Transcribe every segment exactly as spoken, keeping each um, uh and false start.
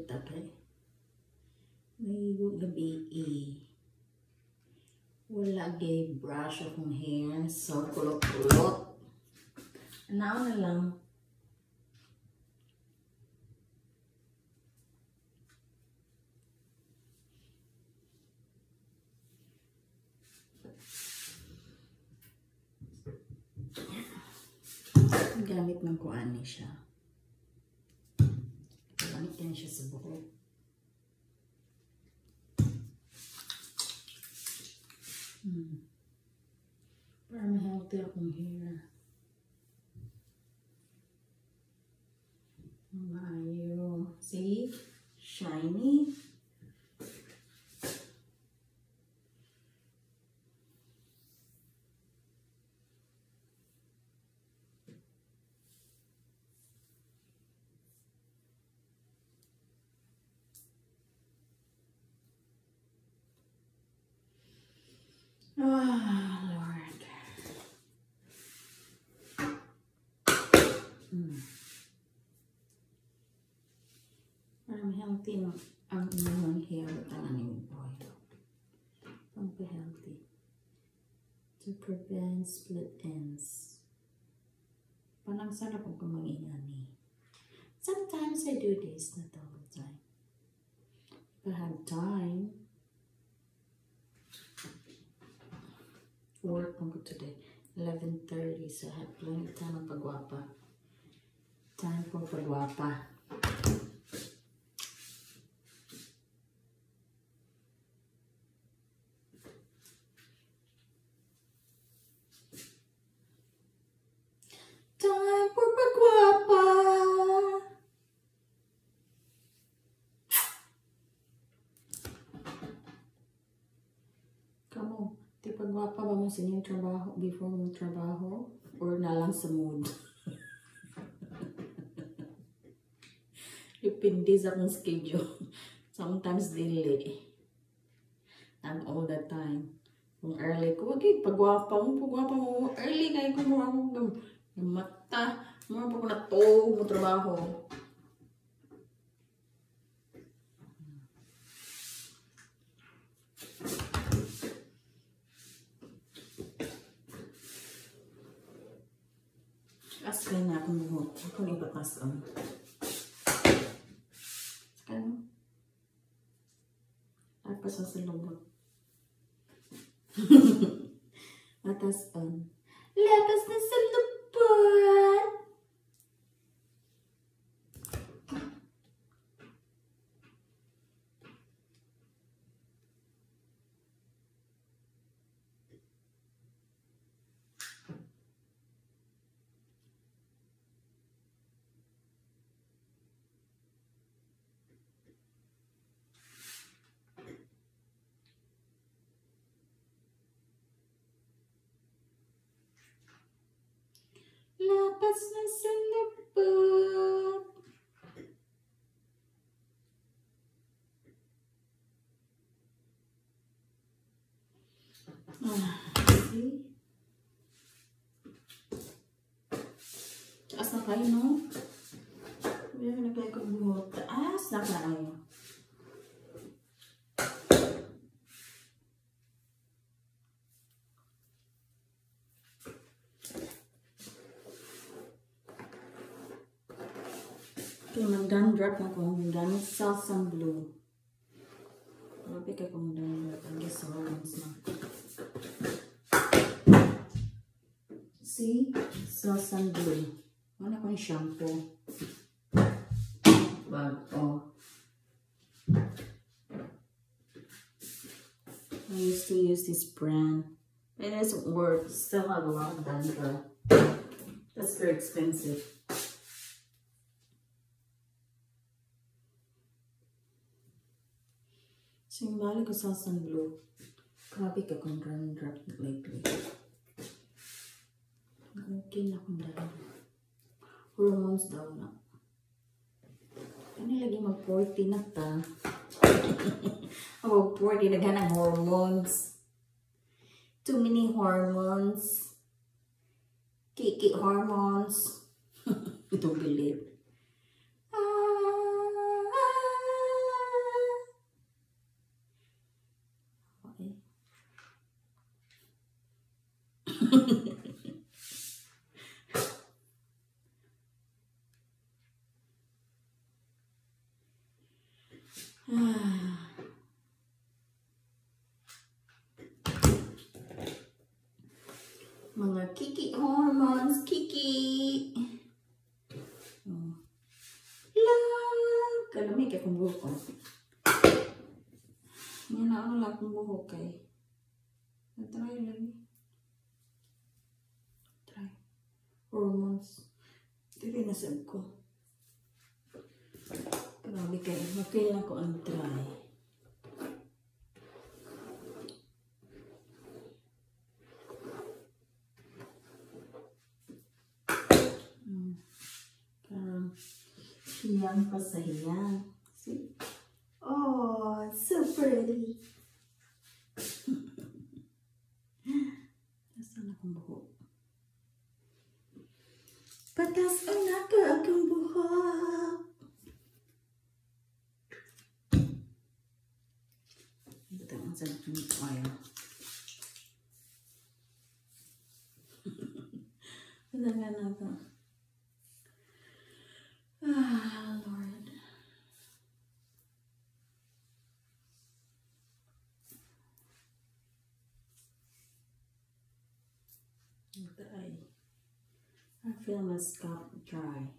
tapay. Maigo gabi eh. Wala gay brush akong hair. So, kulot-kulot. Anao na lang. Gamit ng kuani siya. Gamit yan siya sa buhok. Hmm. Para ma-healthy akong hair. Maayo. See? Shiny. Ah, Lord. Hmm. Para ma-healthy no, ang inyong hair at ang inyong oil. Pampa-healthy. To prevent split ends. Parang sarap kung kumangingani. Sometimes I do this, not all the time. If I have time. Work ko today. eleven thirty, so I have plenty of time of pagwapa. Time for pagwapa. Time for pagwapa. Kamu, di pagwapa ba mo sa inyong trabaho before mong trabaho? Or na lang sa mood? Depende sa akong schedule. Sometimes dili. And all the time. Kung early ko, wag eh, pagwapa mo, pagwapa mo, early kayo kung mga akong mata, mga pa ko na to, mo trabaho. Askay na akong buhok. Ako na ibatas ang. Ano? Tapos sa salubot. Atas on. Labas na sa lupon. Labas na sa lupon. Ah, see? Taas na kayo, no? Meron na kayo kong buhok. Taas na kayo. Okay, mag-dandruff na kung gamit Selsun Blue. Grabe kayo kung dandruff. Ang guess sa hormones na. See? Selsun Blue. Ano ko yung shampoo? Bag, oh. I used to use this brand. It doesn't work. Still have a lot of dandruff. That's very expensive. So, yung balik ko sa Selsun Blue, grabe ka kung dandruff lately. Okay na kung dandruff. Hormones daw na. Ano lagi mag forty na ta? Oh, forty na ganang hormones. Too many hormones. Kiki hormones. Don't believe. Ah, ah, Ah. Mga kiki hormones, kiki. Oh. Lang! Kalamig akong buhok ko. Yan na ano lang akong buhok kay. Try lang. Try. Hormones. Dili nasab ko. Grabe kayo. Mapil na ko ang try. Hmm. Karang hiyang pa sa hiyang. See? Oh, so pretty. Nasaan akong buhok? Patas ang naka akong buhok. Ito ang sa oil. Wala nga na ito. Ah, Lord. Dry. I feel my scalp dry.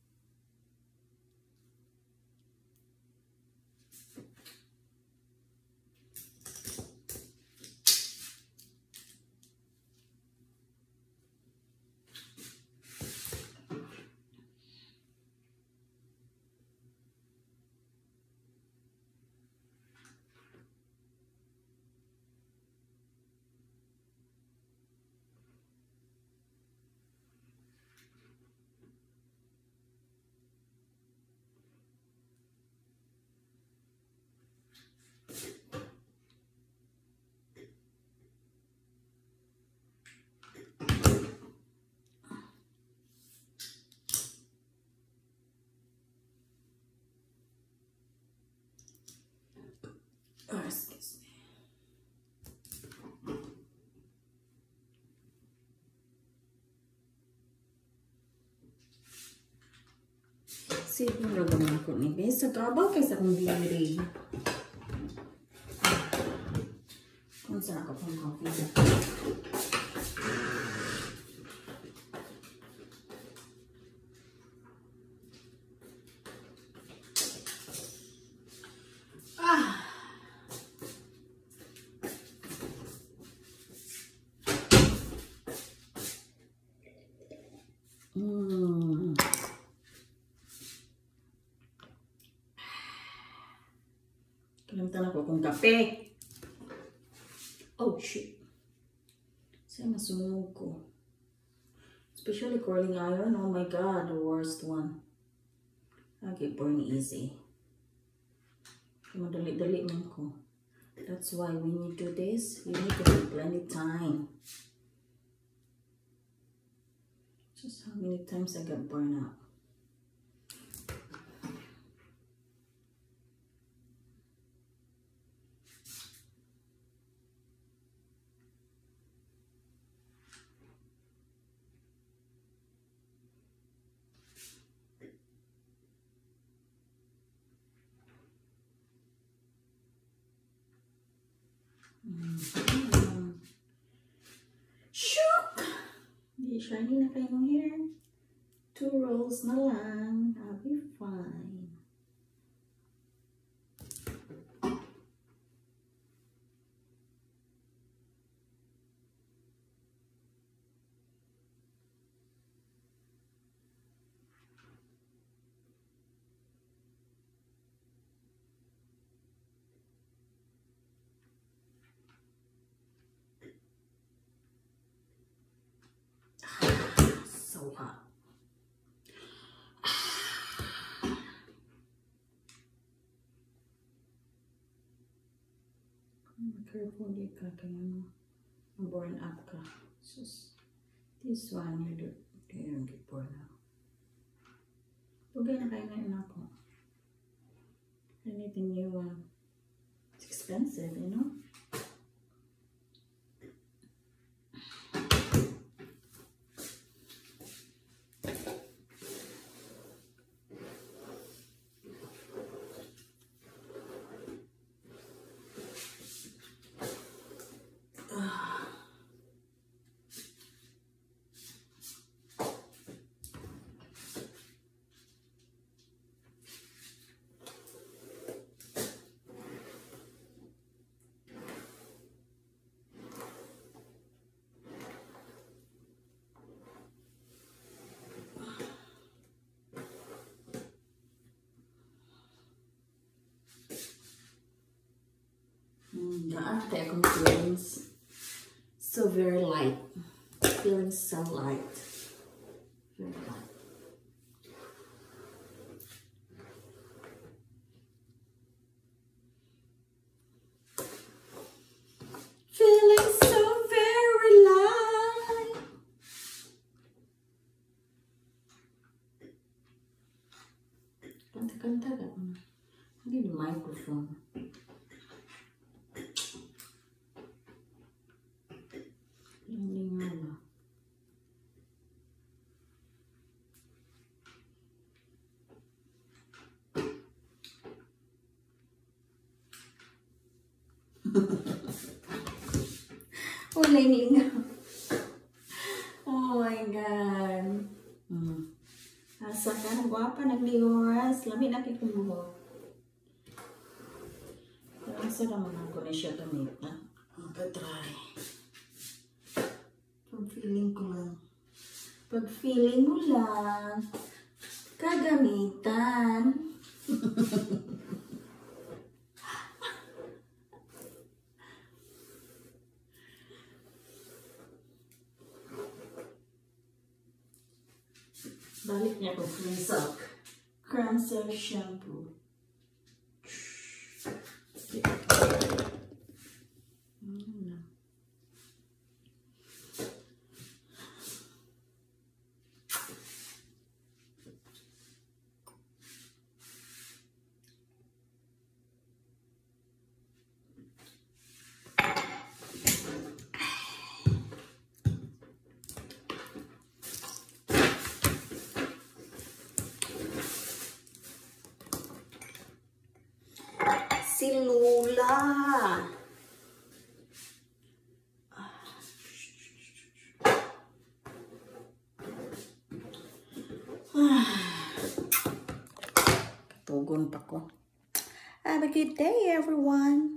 Oh, excuse me. Save mo lang naman ako ni Bes. Sa kabang kaysa akong beauty. Kung saan ako pang coffee. Mm. Kalimutan ako kung kape. Oh, shit. Sa'yo masunog ko. Especially curling iron. Oh my God, the worst one. I get burn easy. Madali-dali man ko. That's why when you do this, you need to have plenty time. Just how many times I got burned out. Mm. Shook! Di shiny na kayo ng hair. Two rolls na lang. I'll be fine. So hot. Careful di ka kaya burn up ka. Just this one you do, you don't get burn out. Pugay na kayo na ako. Anything you want. It's expensive, you know? Naantay akong feelings. So very light. Feeling so light. Very light. Feeling so very light. Kanta-kanta ka. Hindi yung microphone. Hindi nga ba? Uling lingaw. Oh my God. Hmm. Asa ka na guwapa, nagliwas. Lami na kikumuho. Pero asa naman ako na siya gamit. Magpa-try. Pag-feeling ko lang. Pag-feeling mo lang. Kagamitan. Balik niya kung cleanser. Cleanser shampoo. Mm. Si Lula. Tugon pa ko. Have a good day, everyone.